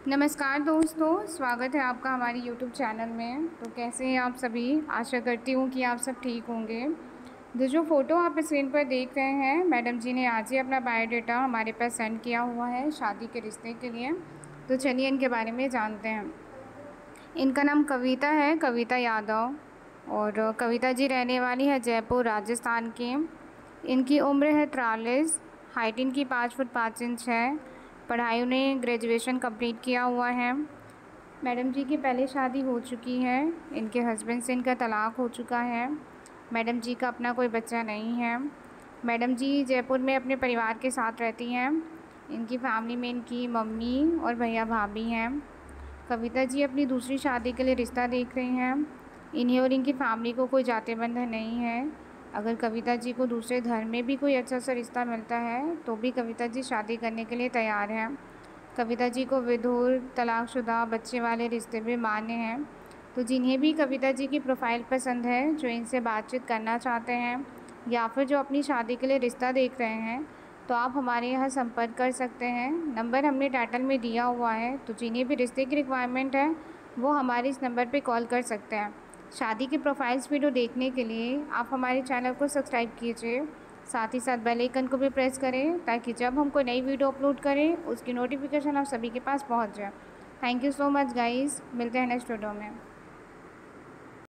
नमस्कार दोस्तों, स्वागत है आपका हमारी यूट्यूब चैनल में। तो कैसे हैं आप सभी? आशा करती हूँ कि आप सब ठीक होंगे। जो फ़ोटो आप स्क्रीन पर देख रहे हैं, मैडम जी ने आज ही अपना बायोडाटा हमारे पास सेंड किया हुआ है शादी के रिश्ते के लिए। तो चलिए इनके बारे में जानते हैं। इनका नाम कविता है, कविता यादव। और कविता जी रहने वाली है जयपुर राजस्थान की। इनकी उम्र है 43। हाइट इनकी 5 फुट 5 इंच है। पढ़ाई उन्हें ग्रेजुएशन कंप्लीट किया हुआ है। मैडम जी की पहले शादी हो चुकी है। इनके हस्बैंड से इनका तलाक हो चुका है। मैडम जी का अपना कोई बच्चा नहीं है। मैडम जी जयपुर में अपने परिवार के साथ रहती हैं। इनकी फैमिली में इनकी मम्मी और भैया भाभी हैं। कविता जी अपनी दूसरी शादी के लिए रिश्ता देख रही हैं। इन्हें और इनकी फैमिली को कोई जाति बंधन नहीं है। अगर कविता जी को दूसरे धर्म में भी कोई अच्छा सा रिश्ता मिलता है तो भी कविता जी शादी करने के लिए तैयार हैं। कविता जी को विधुर, तलाकशुदा, बच्चे वाले रिश्ते भी मान्य हैं। तो जिन्हें भी कविता जी की प्रोफाइल पसंद है, जो इनसे बातचीत करना चाहते हैं या फिर जो अपनी शादी के लिए रिश्ता देख रहे हैं, तो आप हमारे यहाँ संपर्क कर सकते हैं। नंबर हमने टाइटल में दिया हुआ है। तो जिन्हें भी रिश्ते की रिक्वायरमेंट है वो हमारे इस नंबर पे कॉल कर सकते हैं। शादी की प्रोफाइल्स वीडियो देखने के लिए आप हमारे चैनल को सब्सक्राइब कीजिए। साथ ही साथ बेल आइकन को भी प्रेस करें ताकि जब हम कोई नई वीडियो अपलोड करें उसकी नोटिफिकेशन आप सभी के पास पहुंच जाए। Thank you so much guys, मिलते हैं नेक्स्ट वीडियो में।